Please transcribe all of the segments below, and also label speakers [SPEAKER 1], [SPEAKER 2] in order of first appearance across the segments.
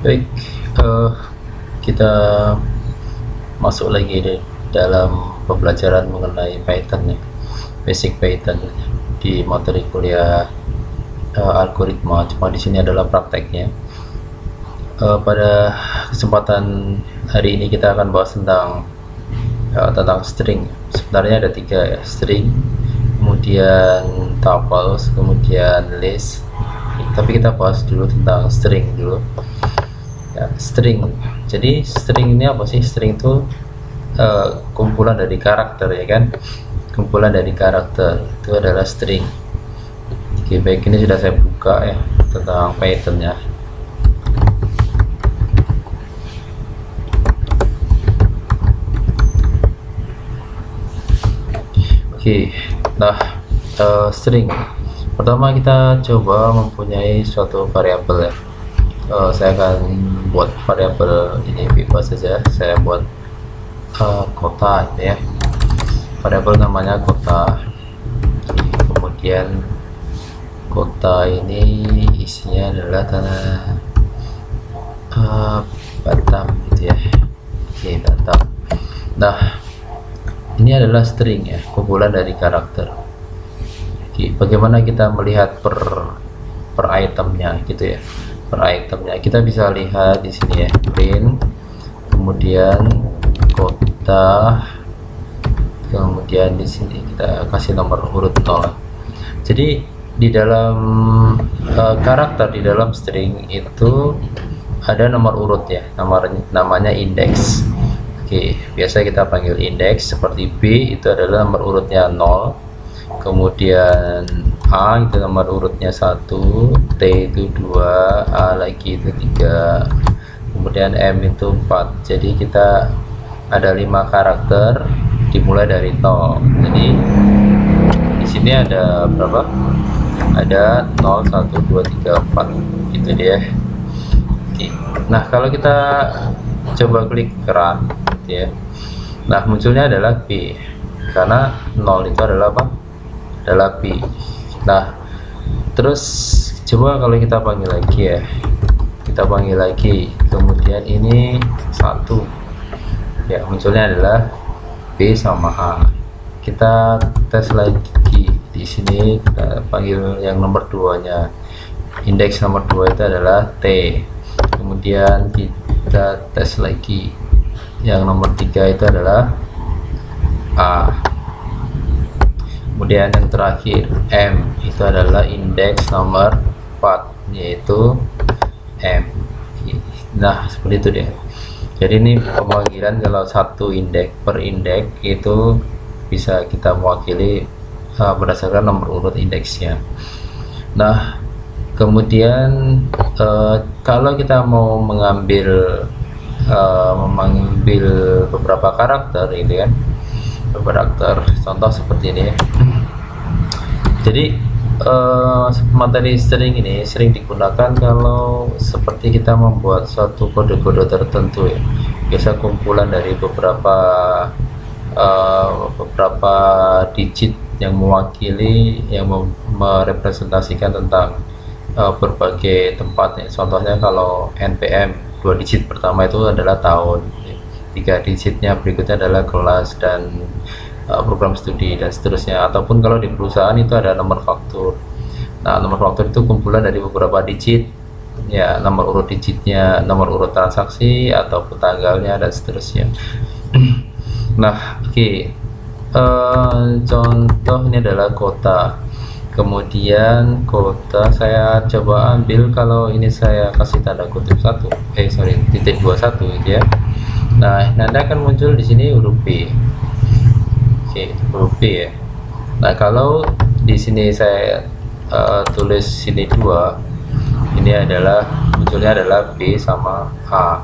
[SPEAKER 1] Baik, eh, kita masuk lagi dalam pembelajaran mengenai Python ya, basic Python di materi kuliah algoritma. Cuma di sini adalah prakteknya. Pada kesempatan hari ini kita akan bahas tentang string. Sebenarnya ada tiga ya, string, kemudian tuples, kemudian list. Tapi kita bahas dulu tentang string dulu. Ya, string. Jadi string ini apa sih? String itu kumpulan dari karakter ya kan? Kumpulan dari karakter itu adalah string. Oke, baik, ini sudah saya buka ya tentang Python ya. Oke, nah string. Pertama kita coba mempunyai suatu variabel ya. Saya akan buat variabel ini bebas saja. Saya buat kota gitu ya. Variabel namanya kota. Kemudian kota ini isinya adalah tanah Batam gitu ya. Oke, Batam. Nah, ini adalah string ya, kumpulan dari karakter. Oke, bagaimana kita melihat per itemnya gitu ya? Per itemnya kita bisa lihat di sini ya, print, kemudian kota, kemudian di sini kita kasih nomor urut 0. Jadi di dalam karakter di dalam string itu ada nomor urut ya, namanya indeks. Oke, biasa kita panggil indeks. Seperti B itu adalah nomor urutnya 0, kemudian A itu nomor urutnya 1, T itu 2, A lagi itu 3, kemudian M itu 4. Jadi kita ada 5 karakter dimulai dari 0. Jadi di sini ada berapa? Ada 0, 1, 2, 3, 4 gitu dia. Oke. Nah, kalau kita coba klik run ya. Nah, munculnya adalah B karena 0 itu adalah apa? Adalah B. Nah, terus coba kalau kita panggil lagi ya. Kita panggil lagi. Kemudian ini 1. Ya, munculnya adalah B sama A. Kita tes lagi di sini, kita panggil yang nomor 2-nya. Indeks nomor 2 itu adalah T. Kemudian kita tes lagi. Yang nomor 3 itu adalah A. Kemudian yang terakhir M itu adalah indeks nomor 4, yaitu M. Nah, seperti itu deh. Jadi ini pemanggilan kalau satu indeks per indeks itu bisa kita mewakili berdasarkan nomor urut indeksnya. Nah, kemudian kalau kita mau mengambil beberapa karakter gitu kan, karakter contoh seperti ini ya. Jadi materi string ini sering digunakan kalau seperti kita membuat suatu kode-kode tertentu ya, biasa kumpulan dari beberapa digit yang mewakili, yang merepresentasikan tentang berbagai tempat ya. Contohnya kalau NPM 2 digit pertama itu adalah tahun, 3 digitnya berikutnya adalah kelas dan program studi dan seterusnya. Ataupun kalau di perusahaan itu ada nomor faktur. Nah, nomor faktur itu kumpulan dari beberapa digit ya, nomor urut digitnya, nomor urut transaksi ataupun tanggalnya dan seterusnya. Nah, oke. Contoh ini adalah kota. Kemudian kota saya coba ambil, kalau ini saya kasih tanda kutip titik 21 gitu ya. Nah, nanti akan muncul di sini huruf B. Oke, huruf B ya. Nah, kalau di sini saya tulis sini 2, ini adalah munculnya adalah B sama A.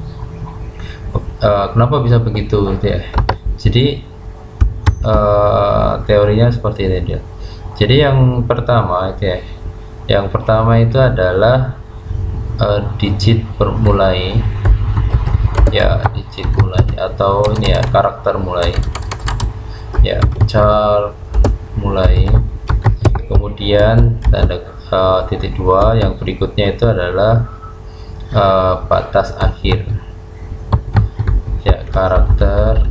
[SPEAKER 1] Kenapa bisa begitu ya? Jadi teorinya seperti ini dia. Jadi yang pertama itu adalah digit mulai ya, digit mulai atau ini ya, karakter mulai ya, char mulai. Kemudian tanda titik 2, yang berikutnya itu adalah batas akhir ya, karakter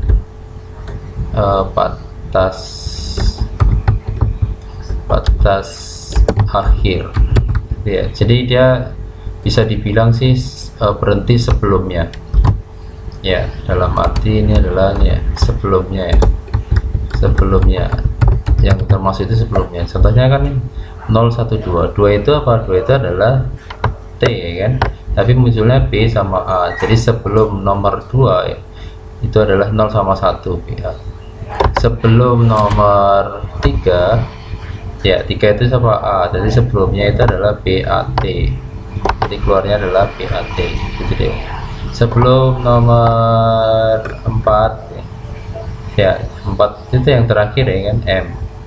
[SPEAKER 1] batas akhir ya. Jadi dia bisa dibilang sih berhenti sebelumnya ya, dalam arti ini adalah ya, sebelumnya ya, sebelumnya yang termasuk itu sebelumnya. Contohnya kan 0, 1, 2 itu apa? 2 itu adalah T ya kan, tapi munculnya B sama A. Jadi sebelum nomor 2 ya, itu adalah 0 sama 1 ya. Sebelum nomor 3 ya, 3 itu sama A, jadi sebelumnya itu adalah BAT, jadi keluarnya adalah BAT gitu deh. Sebelum nomor 4 ya, 4 itu yang terakhir ya kan, M.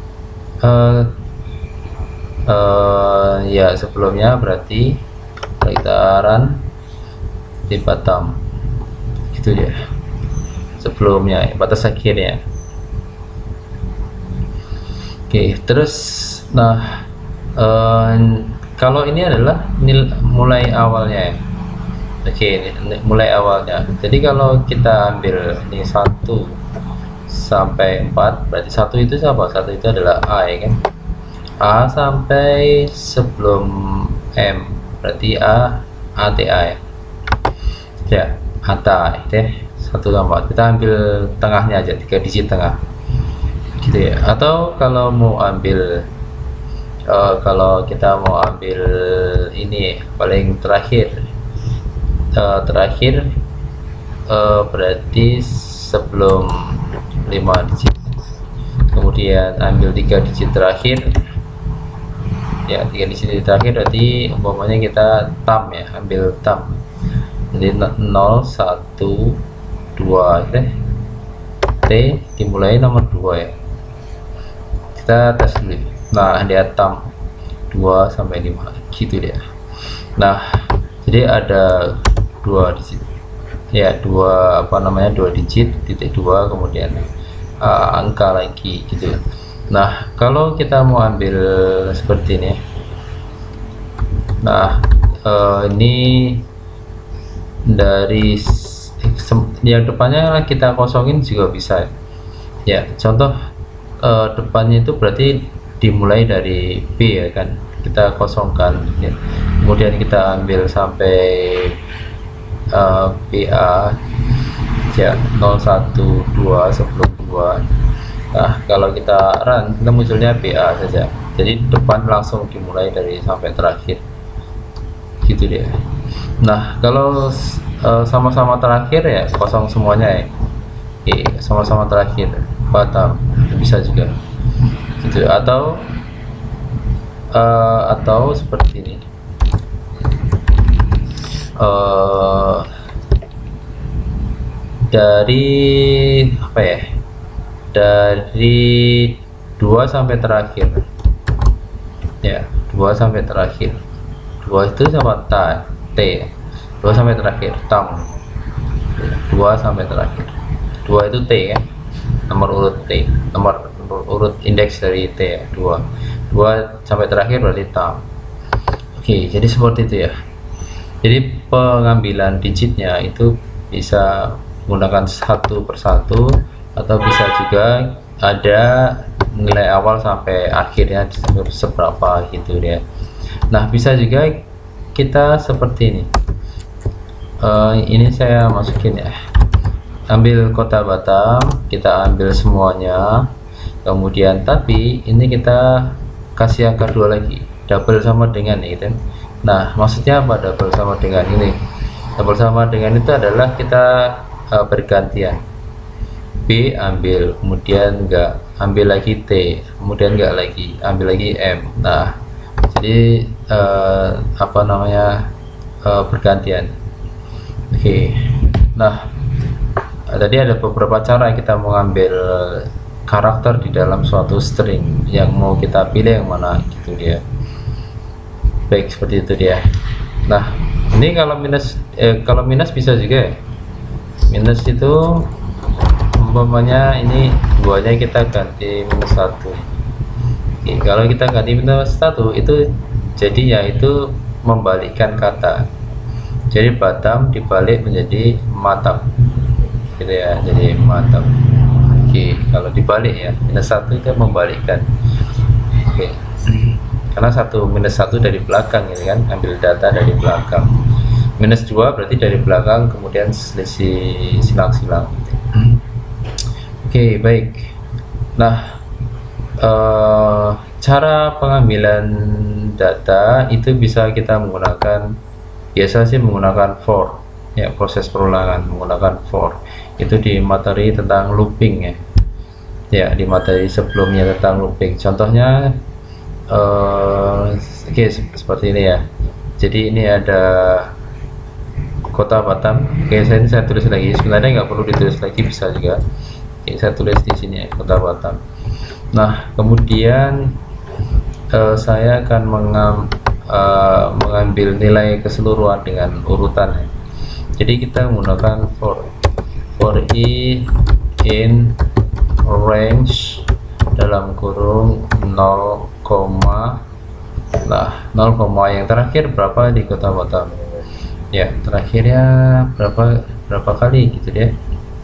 [SPEAKER 1] Ya sebelumnya berarti sekitaran di Batam gitu ya, sebelumnya batas akhirnya. Oke, terus nah kalau ini adalah mulai awalnya ya. Oke, mulai awalnya. Jadi kalau kita ambil ini 1 sampai 4, berarti 1 itu siapa? 1 itu adalah A ya kan, A sampai sebelum M, berarti ATA ya, ya ATA deh. 1 sama 4 kita ambil tengahnya aja, 3 digit tengah gitu ya. Atau kalau mau ambil kalau kita mau ambil ini paling terakhir berarti sebelum 5 digit, kemudian ambil 3 digit terakhir ya, 3 digit terakhir berarti umpamanya kita tam ya, ambil tam, jadi 0, 1, 2 deh, T dimulai nomor 2 ya, kita tes dulu. Nah dia tam 2 sampai 5 gitu dia. Nah jadi ada 2 digit ya, 2 digit titik 2 kemudian angka lagi gitu. Nah kalau kita mau ambil seperti ini, nah ini dari yang depannya kita kosongin juga bisa ya. Contoh depannya itu berarti dimulai dari B ya kan, kita kosongkan ya. Kemudian kita ambil sampai BA ya, 0, 1, 2 sebelum 2. Nah kalau kita run, kita munculnya BA saja, jadi depan langsung dimulai dari sampai terakhir gitu dia. Nah kalau sama-sama terakhir ya, kosong semuanya ya. Oke, sama-sama terakhir Batam bisa juga gitu. Atau seperti ini, dari apa ya, dari 2 sampai terakhir ya, 2 sampai terakhir, 2 itu sama T, 2 sampai terakhir tam, 2 sampai terakhir, 2 itu T kan, nomor urut T, nomor urut indeks dari T ya, 2 sampai terakhir berarti tam. Oke, jadi seperti itu ya. Jadi pengambilan digitnya itu bisa menggunakan satu persatu, atau bisa juga ada nilai awal sampai akhirnya seberapa gitu ya. Nah bisa juga kita seperti ini. Ini saya masukin ya, ambil kota Batam, kita ambil semuanya, kemudian tapi ini kita kasih angka 2 lagi, double sama dengan ini kan. Nah maksudnya apa double sama dengan ini? Double sama dengan itu adalah kita bergantian, B ambil, kemudian enggak, ambil lagi T, kemudian enggak lagi, ambil lagi M. Nah jadi bergantian. Oke. Nah tadi ada beberapa cara kita mengambil karakter di dalam suatu string, yang mau kita pilih yang mana gitu dia. Baik, seperti itu dia. Nah ini kalau minus bisa juga ya. Minus itu umpamanya ini 2-nya kita ganti -1. Oke, kalau kita ganti -1 itu jadinya itu membalikkan kata. Jadi Batam dibalik menjadi Matam, gitu ya, jadi Matam. Oke, kalau dibalik ya, -1 itu membalikkan. Oke, karena 1 - 1 dari belakang ini kan, ambil data dari belakang. -2 berarti dari belakang, kemudian selisih silang-silang. Oke, baik. Nah, cara pengambilan data itu bisa kita menggunakan, biasa sih menggunakan for, ya, proses perulangan menggunakan for. Itu di materi tentang looping ya. Ya, di materi sebelumnya tentang looping. Contohnya oke, seperti ini ya. Jadi ini ada kota Batam. Oke, saya tulis lagi. Sebenarnya nggak perlu ditulis lagi, bisa juga. Oke, saya tulis di sini ya, kota Batam. Nah, kemudian saya akan mengambil nilai keseluruhan dengan urutan ya. Jadi kita menggunakan for i in range dalam kurung 0, nah 0, yang terakhir berapa di kota Batam ya, terakhirnya berapa kali gitu deh.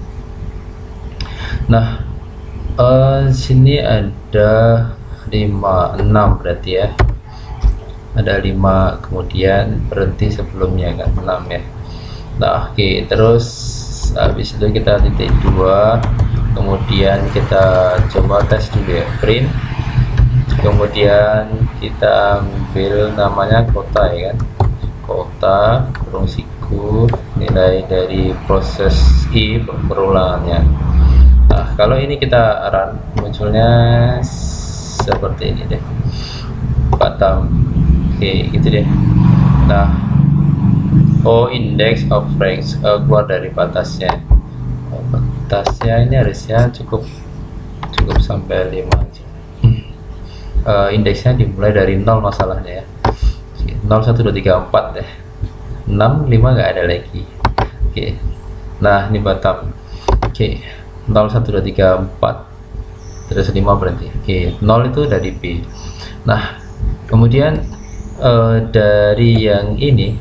[SPEAKER 1] Nah, sini ada 6 berarti ya, ada 5, kemudian berhenti sebelumnya kan 6 ya. Nah, oke, terus habis itu kita titik 2, kemudian kita coba tes dulu ya, print, kemudian kita ambil namanya kota ya kan, kota kurung siku, nilai dari proses i perulangannya. Nah, kalau ini kita run, munculnya seperti ini deh, Batam. Oke, gitu deh. Nah, index of range, keluar dari batasnya. Batasnya ini harusnya cukup sampai 5 aja. Indeksnya dimulai dari 0 masalahnya ya. 0, 1, 2, 3, 4 deh. 6, 5 nggak ada lagi. Oke. Nah, ini Batam. Oke. 0, 1, 2, 3, 4. Terus 5 berhenti. Oke, 0 itu dari B. Nah, kemudian dari yang ini,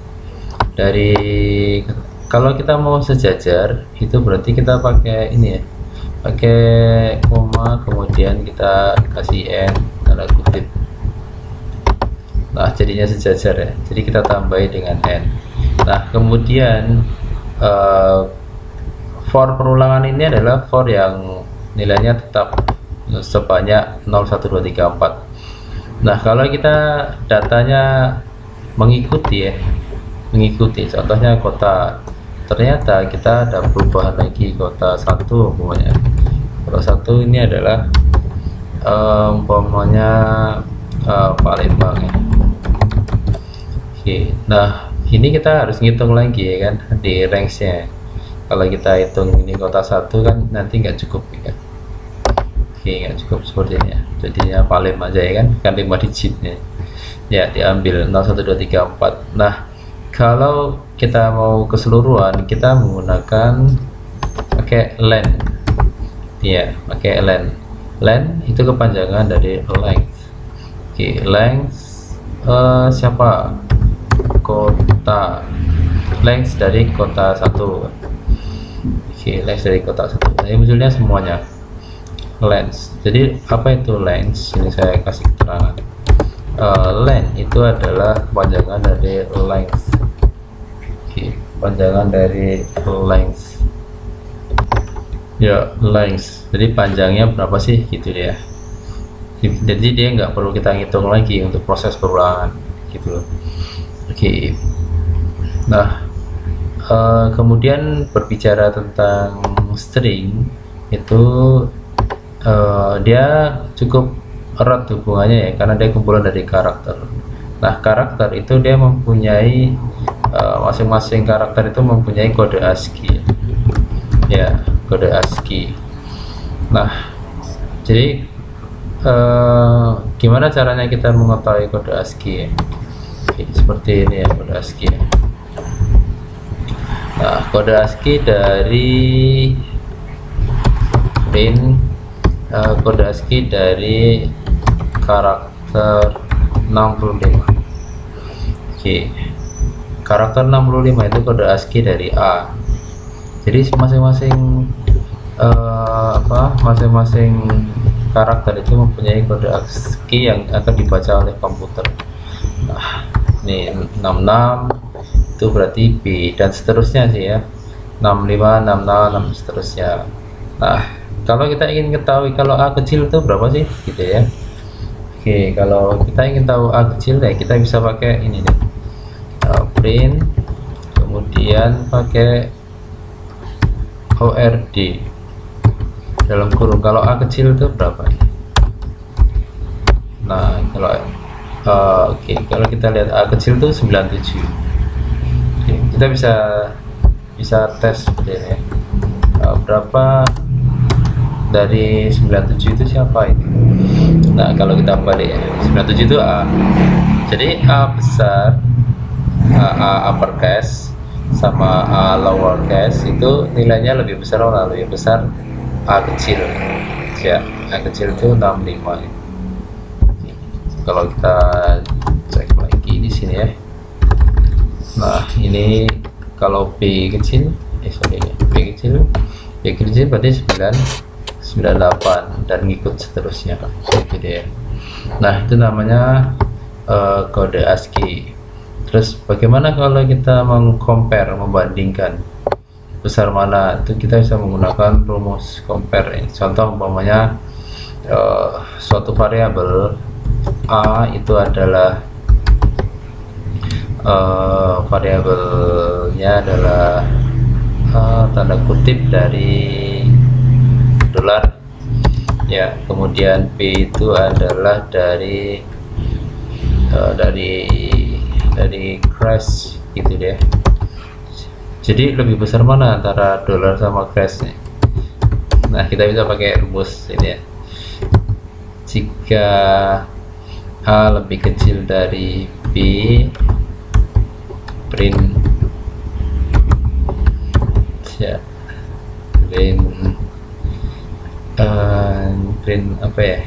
[SPEAKER 1] kalau kita mau sejajar itu berarti kita pakai ini ya, pakai koma, kemudian kita kasih n tanda kutip. Nah, jadinya sejajar ya, jadi kita tambahi dengan n. Nah, kemudian for perulangan ini adalah for yang nilainya tetap sebanyak 0, 1, 2, 3, 4. Nah, kalau kita datanya mengikuti ya, contohnya kota, ternyata kita ada perubahan lagi, kota 1 umpamanya. Kota 1 ini adalah umpamanya Palembang ya. Oke, nah ini kita harus ngitung lagi ya kan, di range nya. Kalau kita hitung ini kota 1 kan nanti nggak cukup ya. Oke, nggak cukup seperti ini ya, jadinya Palembang aja ya kan 5 digitnya ya, diambil 0, 1, 2, 3, 4. Nah, kalau kita mau keseluruhan, kita menggunakan pakai len ya, pakai len itu kepanjangan dari length. Oke, length siapa, kota, length dari kota 1. Oke, length dari kota 1. Nah, ini munculnya semuanya length. Jadi apa itu length? Ini saya kasih keterangan. Length itu adalah kepanjangan dari length. Oke, panjangan dari length ya, length. Jadi panjangnya berapa sih gitu ya. Jadi dia nggak perlu kita ngitung lagi untuk proses perulangan gitu loh. Oke. Nah, kemudian berbicara tentang string itu dia cukup erat hubungannya ya, karena dia kumpulan dari karakter. Nah, karakter itu dia mempunyai masing-masing karakter itu mempunyai kode ASCII ya, kode ASCII. Nah, jadi gimana caranya kita mengetahui kode ASCII ya? Oke, seperti ini ya, kode ASCII ya. Nah, kode ASCII dari kode ASCII dari karakter 65. Oke. karakter 65 itu kode ASCII dari A. Jadi masing-masing masing-masing karakter itu mempunyai kode ASCII yang akan dibaca oleh komputer. Nah, ini 66 itu berarti B dan seterusnya sih ya. 65, 66 dan seterusnya. Nah, kalau kita ingin ketahui kalau A kecil itu berapa sih gitu ya. Oke, kalau kita ingin tahu A kecil ya kita bisa pakai ini nih. Print kemudian pakai ORD dalam kurung. Kalau A kecil itu berapa? Nah, kalau oke, kalau kita lihat A kecil itu 97. Oke, kita bisa tes seperti ini ya. Berapa dari 97 itu siapa ini? Nah, kalau kita balik ya, 97 itu A. Jadi A besar, A uppercase sama A lowercase itu nilainya lebih besar mana? Lebih besar A kecil. Ya, A kecil itu 65. Kalau kita cek lagi di sini ya. Nah, ini kalau B kecil, B kecil berarti 98 dan ngikut seterusnya gitu ya. Nah, itu namanya kode ASCII. Terus bagaimana kalau kita mengcompare, membandingkan besar mana? Itu kita bisa menggunakan rumus compare. Contoh umpamanya suatu variabel A itu adalah variabelnya adalah tanda kutip dari dolar ya, kemudian P itu adalah dari crash gitu deh. Jadi lebih besar mana antara dolar sama crash nih? Nah, kita bisa pakai rumus ini ya. Jika A lebih kecil dari B, print ya, print apa ya,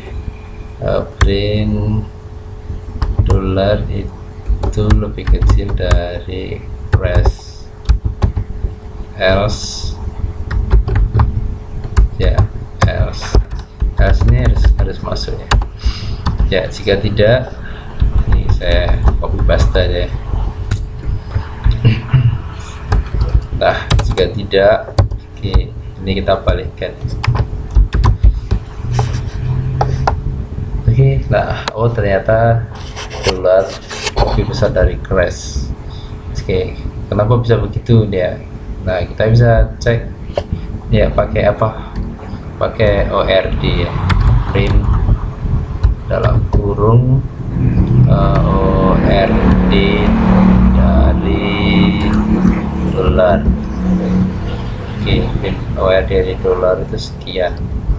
[SPEAKER 1] print dolar itu lebih kecil dari crash, else ya, else ini harus masuk ya. Ya, jika tidak, ini saya copy paste aja ya. Nah, jika tidak, oke, ini kita balikkan. Oke, nah, oh ternyata dolar lebih besar dari crash. Oke, kenapa bisa begitu ya? Nah, kita bisa cek ya pakai apa? Pakai ORD ya, print dalam kurung ORD dari dolar. Oke, ORD dari dolar itu sekian.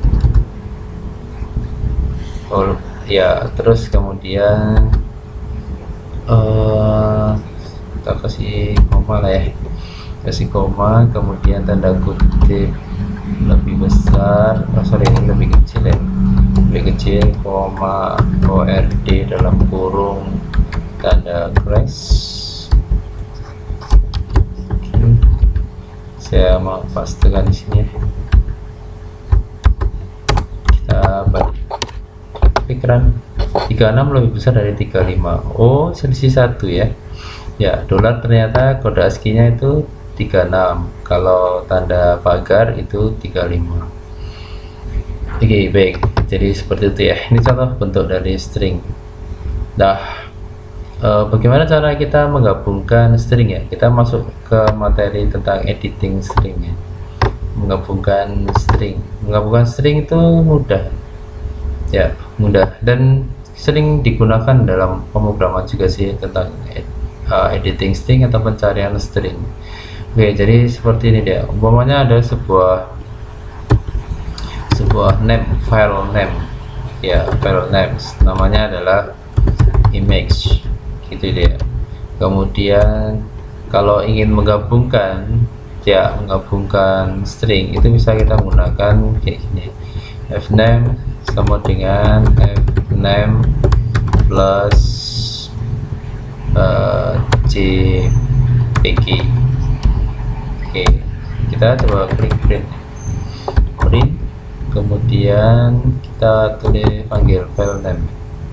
[SPEAKER 1] Oh ya, terus kemudian kita kasih koma lah ya, kasih koma, kemudian tanda kutip lebih besar, ini lebih kecil ya, lebih kecil, koma, ORD dalam kurung tanda crash. Saya mau pastikan di sini ya. Kita balik pikiran 36 lebih besar dari 35. Oh, selisih 1 ya. Ya, dolar ternyata kode ASCII-nya itu 36. Kalau tanda pagar itu 35. Oke, baik. Jadi seperti itu ya. Ini contoh bentuk dari string. Nah, bagaimana cara kita menggabungkan string ya? Kita masuk ke materi tentang editing string ya. Menggabungkan string itu mudah ya, mudah dan sering digunakan dalam pemrograman juga sih tentang editing string atau pencarian string. Oke, jadi seperti ini dia. Umpamanya ada sebuah file name ya, file names namanya adalah image gitu dia. Kemudian kalau ingin menggabungkan string itu bisa kita menggunakan kayak gini, fname sama dengan fname plus j JPG. Oke, kita coba klik print, kemudian kita tulis panggil file name.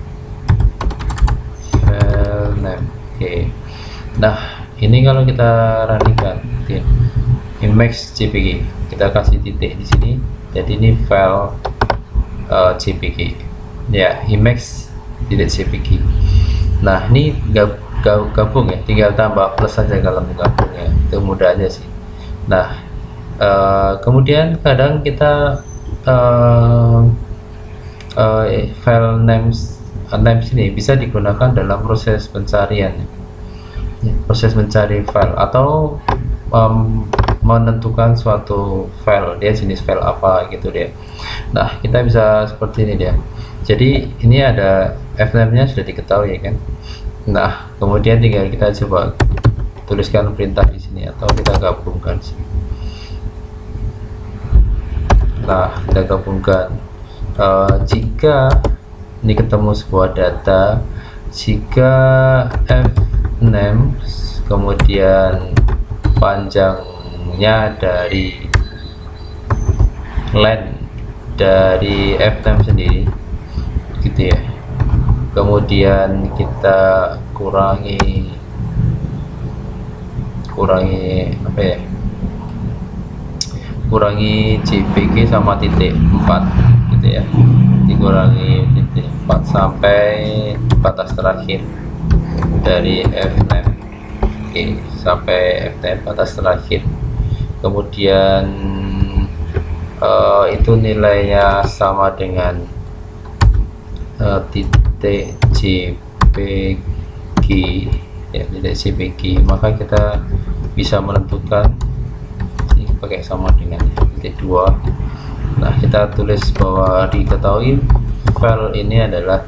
[SPEAKER 1] Oke, nah ini kalau kita running-kan Emacs JPG, kita kasih titik di sini, jadi ini file JPG ya, Emacs .jpg. Nah ini gabung ya, tinggal tambah plus saja kalau menggabung ya, itu mudah aja sih. Nah kemudian kadang kita file names ini bisa digunakan dalam proses pencarian ya, proses mencari file atau menentukan suatu file, dia jenis file apa gitu dia. Nah kita bisa seperti ini dia, jadi ini ada fname nya sudah diketahui kan. Nah kemudian tinggal kita coba tuliskan perintah di sini atau kita gabungkan sini. Nah kita gabungkan jika ini ketemu sebuah data, jika fname kemudian panjangnya dari len dari fname sendiri gitu ya, kemudian kita kurangi apa ya, kurangi JPG sama titik 4 gitu ya, dikurangi titik 4 sampai batas terakhir dari fname. Oke, sampai fname batas terakhir, kemudian itu nilainya sama dengan titik JPG ya, titik JPG, maka kita bisa menentukan ini pakai sama dengan titik 2. Nah kita tulis bahwa diketahui file ini adalah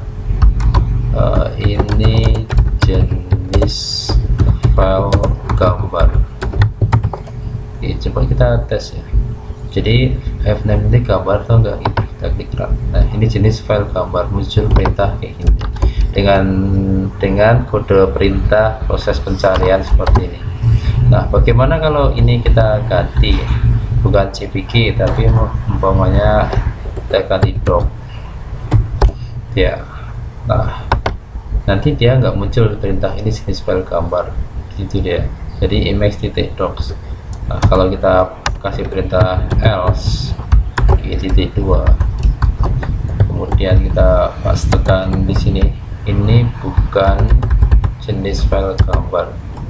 [SPEAKER 1] ini jenis file gambar. Oke, coba kita tes ya, jadi fname ini gambar atau enggak, itu kita klik run. Nah ini jenis file gambar, muncul perintah kayak gini dengan kode perintah proses pencarian seperti ini. Nah bagaimana kalau ini kita ganti, bukan JPG tapi umpamanya kita ganti doc ya. Nah nanti dia nggak muncul perintah ini jenis file gambar gitu dia, jadi emacs.docs. Nah kalau kita kasih perintah else titik 2, kemudian kita pastekan di sini, ini bukan jenis file gambar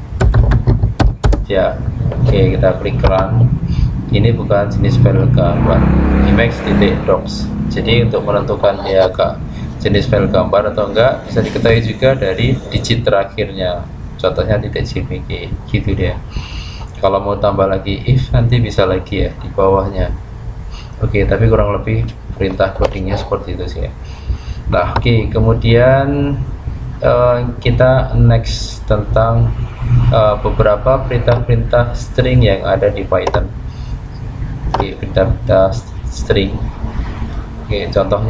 [SPEAKER 1] ya. Oke, kita klik run, ini bukan jenis file gambar emacs.docs. Jadi untuk menentukan dia jenis file gambar atau enggak bisa diketahui juga dari digit terakhirnya, contohnya titik JPG gitu dia. Kalau mau tambah lagi if nanti bisa lagi ya di bawahnya. Oke, tapi kurang lebih perintah codingnya seperti itu sih ya. Nah oke, kemudian kita next tentang beberapa perintah-perintah string yang ada di Python. Oke, perintah-perintah string. Oke,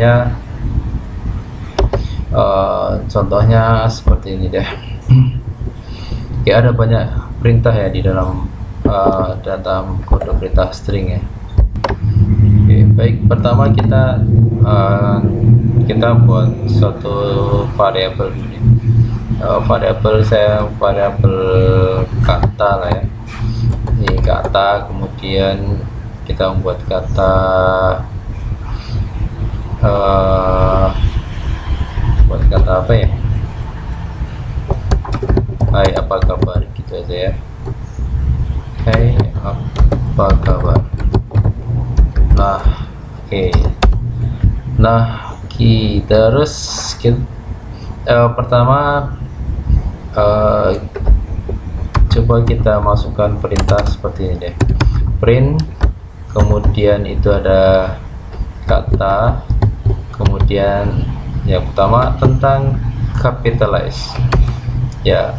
[SPEAKER 1] contohnya seperti ini deh. Oke, ada banyak perintah ya di dalam kode perintah string ya. Oke, baik, pertama kita buat suatu variabel dulu. Variabel kata lah ya. Ini kata, kemudian kita membuat kata buat kata apa ya? Hai, apa kabar, gitu aja ya. Hai, apa kabar. Nah oke, nah terus pertama coba kita masukkan perintah seperti ini deh, print, kemudian itu ada kata, kemudian yang pertama tentang capitalize ya,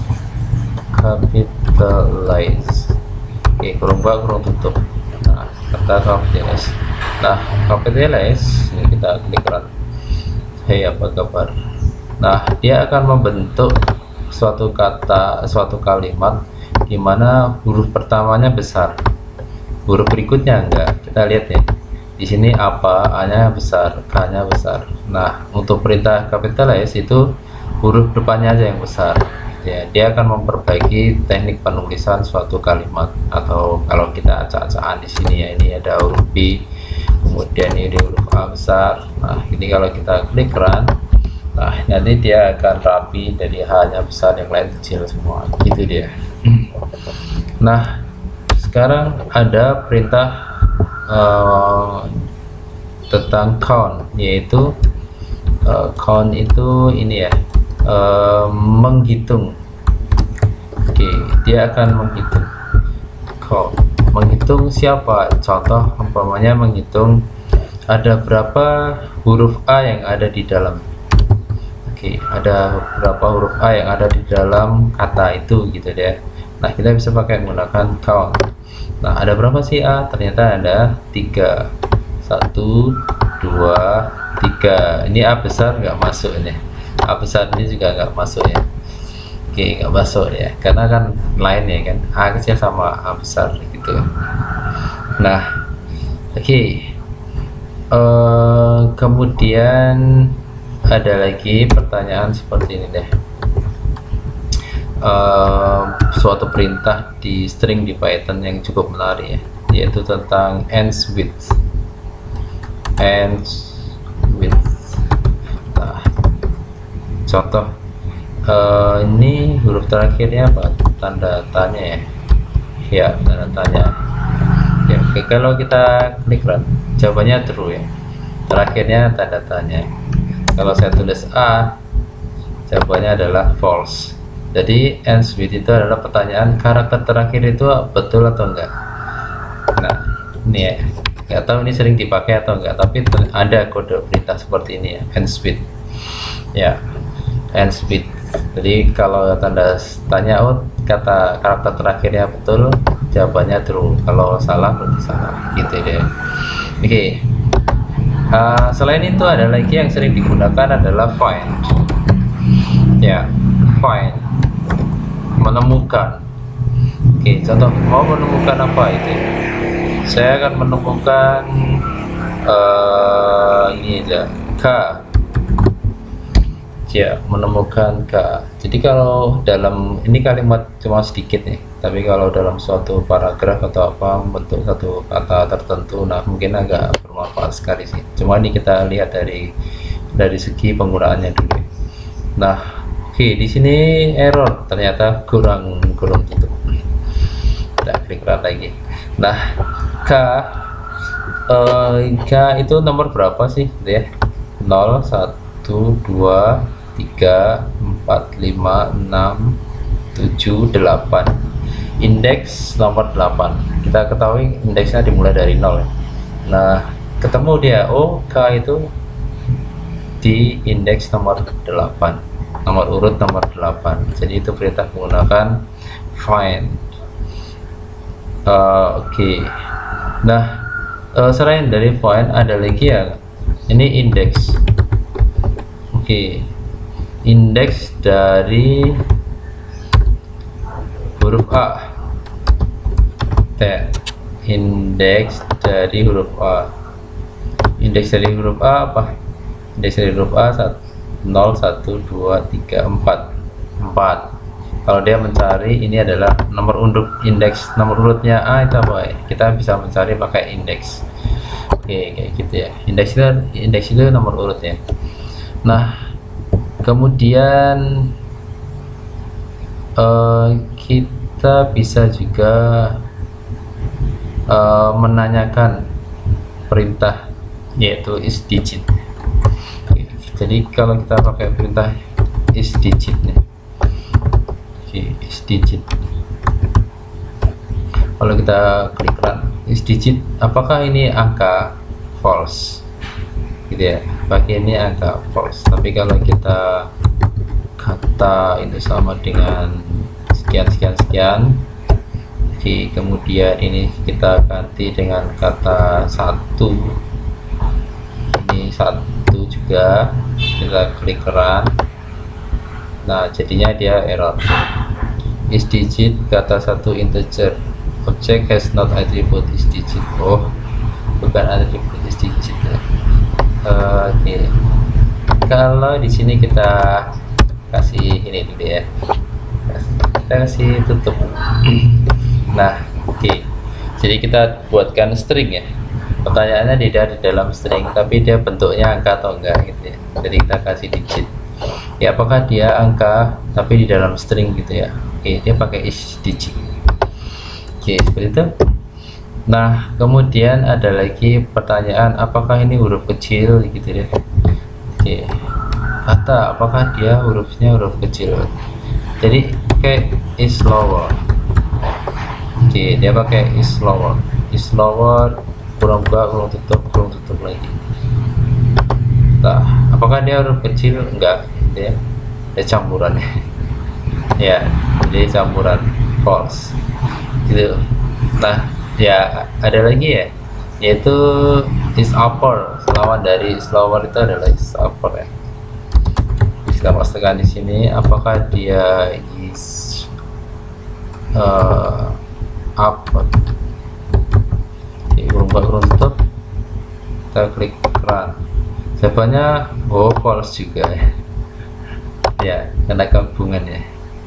[SPEAKER 1] capitalize. Oke, kurung buka kurung tutup. Nah kata capitalize. Nah capitalize ini kita klik run. Hey, apa kabar. Nah dia akan membentuk suatu kata, suatu kalimat di mana huruf pertamanya besar, huruf berikutnya enggak. Kita lihat ya, di sini apa, A-nya besar, K-nya besar. Nah, untuk perintah capital S itu huruf depannya aja yang besar. Ya, dia akan memperbaiki teknik penulisan suatu kalimat. Atau kalau kita acak-acakan di sini ya, ini ada huruf B, kemudian ini huruf A besar. Nah, ini kalau kita klik run, nah nanti dia akan rapi, dari H-nya besar, yang lain kecil semua, gitu dia. Nah, sekarang ada perintah tentang count, yaitu count itu ini ya, menghitung. Oke, dia akan menghitung. Count, menghitung siapa? Contoh umpamanya menghitung ada berapa huruf A yang ada di dalam. Oke, ada berapa huruf A yang ada di dalam kata itu, gitu deh. Nah, kita bisa pakai menggunakan count. Nah, ada berapa sih A? Ternyata ada 3. 1, 2, 3. Ini A besar nggak masuk ini. A besar ini juga nggak masuk ya. Oke, nggak masuk ya, karena kan lain ya kan, A kecil sama A besar gitu. Nah, oke. Kemudian ada lagi pertanyaan seperti ini deh. Suatu perintah di string di Python yang cukup menarik ya, yaitu tentang ends with. Nah, contoh ini huruf terakhirnya apa? Tanda tanya ya. Ya, tanda tanya. Ya, oke, kalau kita klik run, jawabannya true ya. Terakhirnya tanda tanya. Kalau saya tulis A, jawabannya adalah false. Jadi ends with itu adalah pertanyaan karakter terakhir itu betul atau enggak. Nah, ini ya, nggak tahu ini sering dipakai atau enggak, tapi ada kode perintah seperti ini ya, ends with ya, ends with. Jadi kalau tanda tanya out, kata karakter terakhirnya betul, jawabannya true. Kalau salah berarti salah, gitu deh. Oke. Selain itu ada lagi yang sering digunakan adalah find. Ya, find, menemukan. Oke, contoh mau menemukan apa itu? Saya akan menemukan ini aja, K. Ya, menemukan K. Jadi kalau dalam ini kalimat cuma sedikit nih, tapi kalau dalam suatu paragraf atau apa membentuk satu kata tertentu, nah mungkin agak bermanfaat sekali sih. Cuma ini kita lihat dari segi penggunaannya dulu. Nah, oke, di sini error, ternyata kurang tutup. Kita klik run lagi. Nah, K itu nomor berapa sih ya? 0, 1, 2, 3, 4, 5, 6, 7, 8. Indeks nomor 8. Kita ketahui indeksnya dimulai dari 0 ya. Nah, ketemu dia, oh K itu di indeks nomor 8, nomor urut nomor 8. Jadi itu perintah menggunakan find. Oke. Nah, selain dari find ada lagi ya, ini indeks. Oke, indeks dari huruf A. Indeks dari huruf A. Indeks dari huruf A apa? Indeks dari huruf A 0, 1, 2, 3, 4. Kalau dia mencari, ini adalah nomor indeks nomor urutnya A itu apa ya? Kita bisa mencari pakai indeks. Oke, kayak gitu ya. Indeks itu nomor urutnya. Nah, kemudian kita bisa juga menanyakan perintah, yaitu isDigit. Jadi kalau kita pakai perintah isDigit nih, isDigit, kalau kita klik run, isDigit, apakah ini angka false, gitu ya, pakai ini angka false. Tapi kalau kita kata itu sama dengan sekian, oke, kemudian ini kita ganti dengan kata 1, ini 1 juga, kita klik run. Nah, jadinya dia error. is digit, kata satu integer. Object has not attribute is digit. Oh, bukan attribute is digit ya. Oke. Kalau di sini kita kasih ini dulu ya. Kita kasih tutup. Nah, oke. Jadi kita buatkan string ya. Pertanyaannya tidak di dalam string, tapi dia bentuknya angka atau enggak gitu ya. Jadi kita kasih digit. Ya, apakah dia angka tapi di dalam string gitu ya. Oke, dia pakai is digit. Oke, seperti itu. Nah, kemudian ada lagi pertanyaan, apakah ini huruf kecil gitu ya. Oke, kata apakah dia hurufnya huruf kecil. Jadi kayak is lower. Oke, dia pakai is lower. Is lower, kurang buka, kurang tutup lagi. Nah, apakah dia huruf kecil? Enggak, dia campuran. Ya, jadi campuran, false gitu. Nah, ya ada lagi ya, yaitu is upper. Lawan dari is lower itu adalah is upper ya. Kita pastikan di sini apakah dia is upper. Oke, kurung tutup, kita klik run. Jawabannya false juga ya. Ya, karena gabungan ya.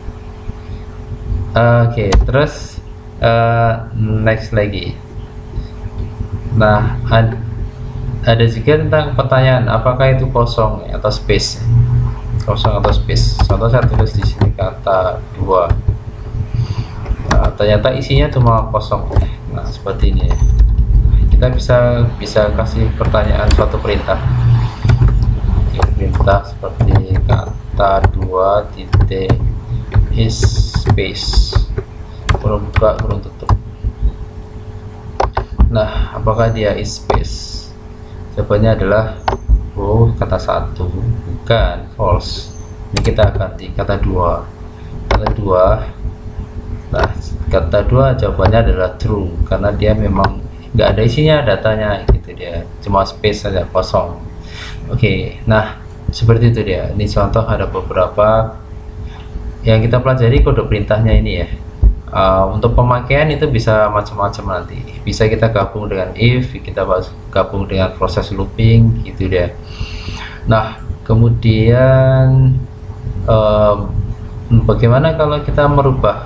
[SPEAKER 1] Oke, terus next lagi. Nah, ada juga tentang pertanyaan apakah itu kosong atau space. Kosong atau space. Contoh saya tulis di sini kata 2. Nah, ternyata isinya cuma kosong. Nah, seperti ini. Kita bisa kasih pertanyaan suatu perintah. Perintah seperti kata 2 titik is space, kurung buka, kurung tutup. Nah, apakah dia is space? Jawabannya adalah kata 1, bukan, false. Ini kita ganti kata 2. Kata 2. Nah, kata 2 jawabannya adalah true karena dia memang nggak ada isinya datanya gitu, dia cuma space saja, kosong. Oke, nah seperti itu dia. Ini contoh, ada beberapa yang kita pelajari kode perintahnya ini ya. Untuk pemakaian itu bisa macam-macam nanti. Bisa kita gabung dengan if, kita gabung dengan proses looping gitu dia. Nah, kemudian bagaimana kalau kita merubah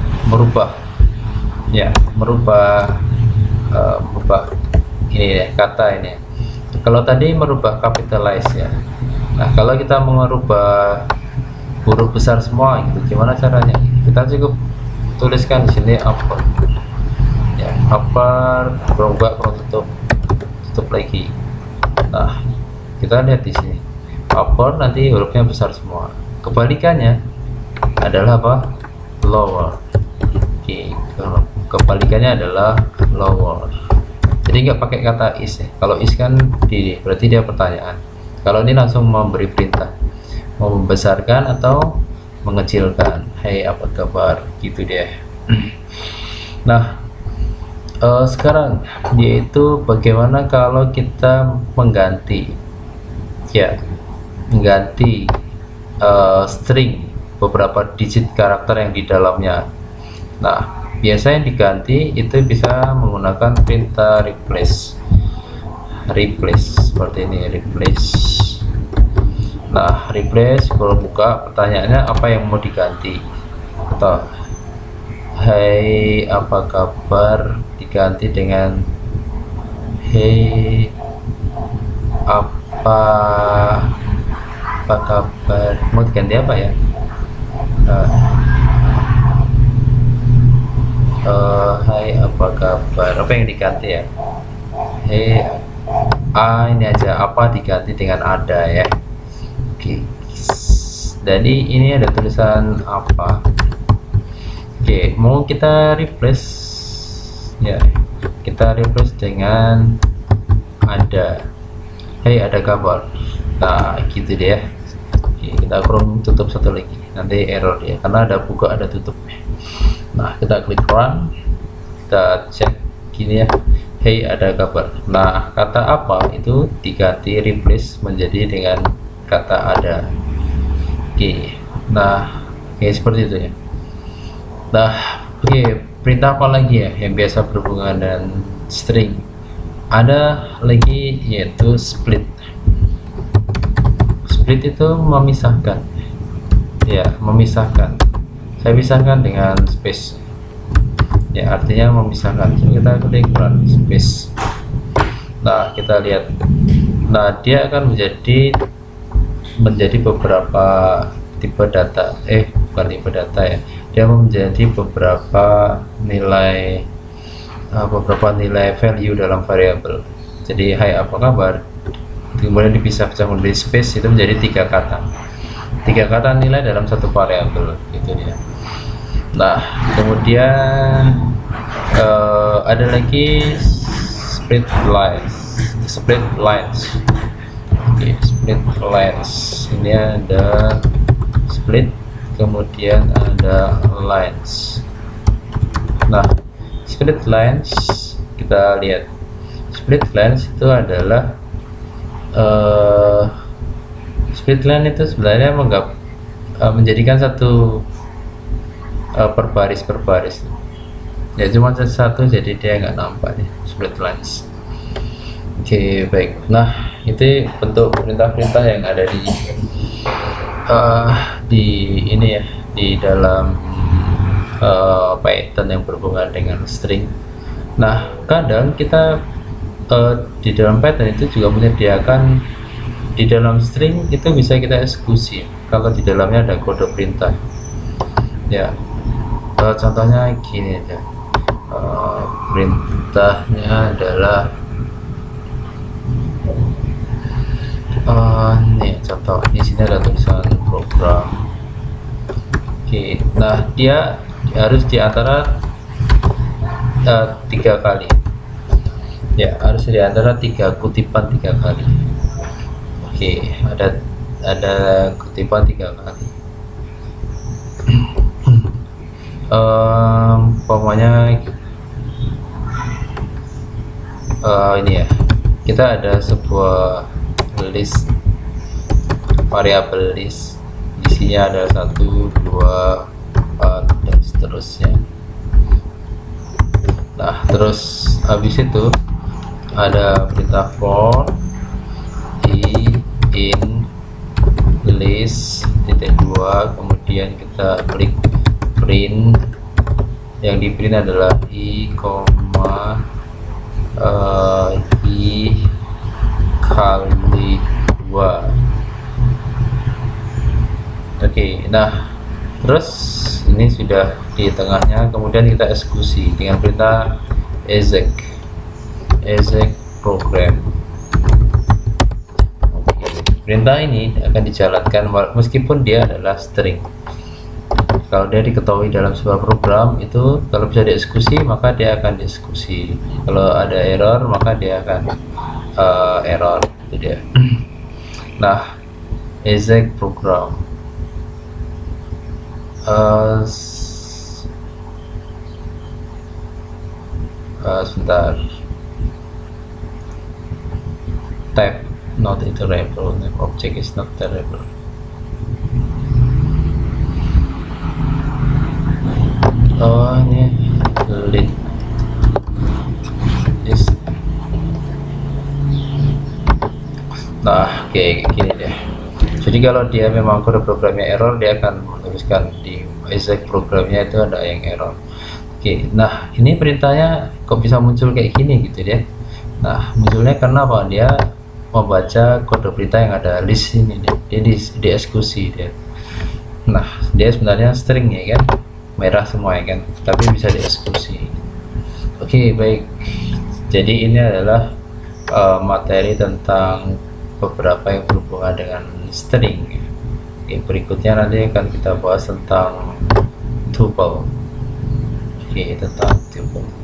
[SPEAKER 1] ini ya, kata ini. Kalau tadi merubah capitalize ya. Nah, kalau kita merubah huruf besar semua gitu, gimana caranya? Kita cukup tuliskan di sini upper. Ya, upper, kurung buka, kurung tutup lagi. Nah, kita lihat di sini. Upper nanti hurufnya besar semua. Kebalikannya adalah apa? Lower. Oke, kebalikannya adalah lower. Jadi nggak pakai kata is ya. Kalau is kan berarti dia pertanyaan. Kalau ini langsung memberi perintah, mau membesarkan atau mengecilkan. Hey, apa kabar? Gitu deh. Nah, sekarang yaitu bagaimana kalau kita mengganti string beberapa digit karakter yang di dalamnya. Nah, biasanya diganti itu bisa menggunakan perintah replace seperti ini, replace. Nah, replace kalau buka, pertanyaannya apa yang mau diganti, atau hey apa kabar diganti dengan hey apa kabar, mau diganti apa ya? Hai apa kabar, apa yang diganti ya? Hey, ini aja, apa diganti dengan ada ya. Oke, jadi ini ada tulisan apa. Oke, mau kita replace ya, kita replace dengan ada. Hey, ada kabar. Nah, gitu deh ya. Oke, kita kurung tutup satu lagi, nanti error ya, karena ada buka ada tutup. Nah, kita klik run, kita cek gini ya. Hey, ada kabar. Nah, kata apa itu diganti replace menjadi dengan kata ada. Oke, nah seperti itu ya. Nah, oke, perintah apa lagi ya yang biasa berhubungan dengan string? Ada lagi yaitu split. Split itu memisahkan, ya, memisahkan. Saya pisahkan dengan space, ya, artinya memisahkan. So, kita klik run space. Nah, kita lihat. Nah, dia akan menjadi beberapa tipe data, bukan tipe data ya, dia menjadi beberapa nilai value dalam variabel. Jadi hai apa kabar, kemudian dipisah-pisah menjadi space, itu menjadi 3 kata nilai dalam satu variabel, gitu ya. Nah, kemudian ada lagi split lines. Oke, split lines ini ada split, kemudian ada lines. Nah, split lines, kita lihat split lines itu adalah split line itu sebenarnya menjadikan satu per baris ya, cuma satu, jadi dia nggak nampak nih split lines. Oke, baik. Nah, itu bentuk perintah-perintah yang ada di ini ya, di dalam Python yang berhubungan dengan string. Nah, kadang kita di dalam Python itu juga menyediakan, di dalam string itu bisa kita eksekusi kalau di dalamnya ada kode perintah, ya. Contohnya gini aja, perintahnya adalah nih contoh, di sini ada tulisan program. Oke, nah dia harus di antara 3 kali, ya, harus di antara 3 kutipan 3 kali. Oke, ada kutipan 3 kali. Pokoknya ini ya, kita ada sebuah list, variabel list, isinya ada 1, 2, 4 dan seterusnya. Nah, terus habis itu ada perintah for in list .2, kemudian kita klik print. Yang di print adalah i, i kali 2. Oke, nah terus ini sudah di tengahnya, kemudian kita eksekusi dengan perintah exec program. Oke, perintah ini akan dijalankan meskipun dia adalah string. Kalau dia diketahui dalam sebuah program itu, kalau bisa dieksekusi maka dia akan dieksekusi, kalau ada error maka dia akan error, itu dia. Nah, exec program, sebentar, type not iterable, object is not iterable. Ini lead is. Nah, oke, gini deh. Jadi kalau dia memang kode programnya error, dia akan menuliskan di exec programnya itu ada yang error. Oke, nah ini perintahnya kok bisa muncul kayak gini gitu ya. Nah, munculnya karena apa? Dia membaca kode perintah yang ada list ini, dia dieksekusi dia. Nah, dia sebenarnya string ya kan, merah semua ya kan, tapi bisa dieksekusi. Oke, baik. Jadi ini adalah materi tentang beberapa yang berhubungan dengan string. Oke, berikutnya nanti akan kita bahas tentang tuple. Oke, tentang tuple.